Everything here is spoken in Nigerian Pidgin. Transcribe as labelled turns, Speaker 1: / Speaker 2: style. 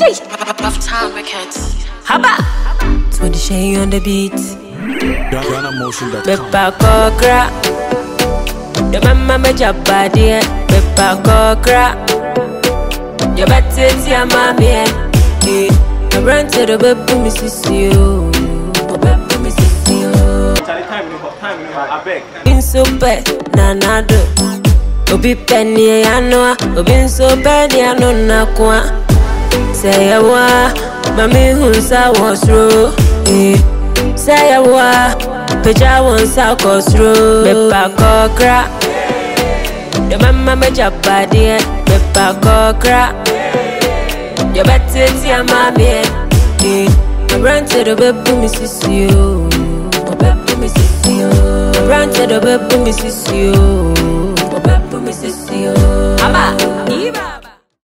Speaker 1: Buff Town Records.
Speaker 2: Haba. So the shade on the beat.
Speaker 3: GhanaMotion.com.
Speaker 2: Peppa Kokra. The mama me jabadi. Peppa Kokra. Your better tia mami. I run to the baby Mrs. You. Baby Mrs. You.
Speaker 3: Time, I beg.
Speaker 2: In so bad, nanado. Obi penny anoa. Obi so penny anona kwa. Say ya wa, mami hunsa was ro. Say ya wa, peja wonsa kosro. Peppa Kokra. The mama me jabadi. Peppa Kokra. Your better tia mami. I run to the baby Mrs. You. Baby Mrs. You. I run to the baby Mrs. You. Baby Mrs. You. Aba, Iba.